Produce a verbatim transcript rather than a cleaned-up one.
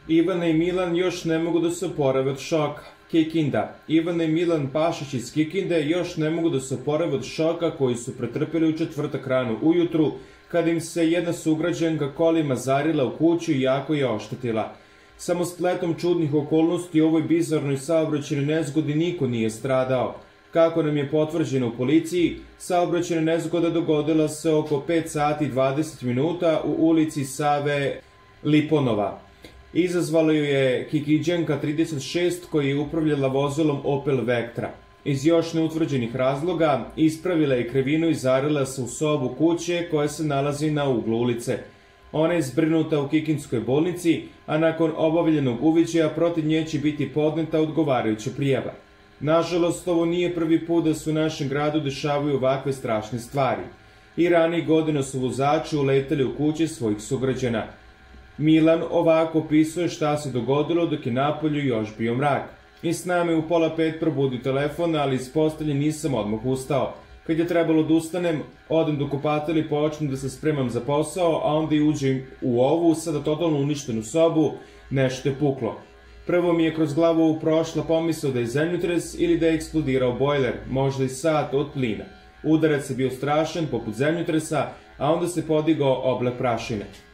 Ivana i Milan još ne mogu da se oporave od šoka. Kikinda. Ivana i Milan Pašić iz Kikinde još ne mogu da se oporave od šoka koji su pretrpeli u četvrtak rano ujutru, kada im se jedna sugrađanka kolima zarila u kuću i jako je oštetila. Samo spletom čudnih okolnosti u ovoj bizarnoj saobraćajnoj nezgodi niko nije stradao. Kako nam je potvrđeno u policiji, saobraćajna nezgoda dogodila se oko pet sati i dvadeset minuta u ulici Save Liponova. Izazvala ju je Kikiđanka trideset šest koja je upravljala vozilom Opel Vectra. Iz još neutvrđenih razloga ispravila je krivinu i zarila se u sobu kuće koja se nalazi na uglu ulice. Ona je zbrinuta u Kikindskoj bolnici, a nakon obavljenog uviđaja protiv nje će biti podneta odgovarajuća prijava. Nažalost, ovo nije prvi put da se u našem gradu dešavaju ovakve strašne stvari. I ranijih godina su vozači uletali u kuće svojih sugrađana. Milan ovako opisuje šta se dogodilo dok je napolju još bio mrak. I s nama je u pola pet probudio telefon, ali iz postelje nisam odmah ustao. Kad je trebalo da ustanem, odem do kupatela i počnem da se spremam za posao, a onda i uđem u ovu, sada totalno uništenu sobu, nešto je puklo. Prvo mi je kroz glavu prošla pomisao da je zemljotres ili da je eksplodirao bojler, možda i sat od plina. Udarac je bio strašan, poput zemljotresa, a onda se podigao oblak prašine.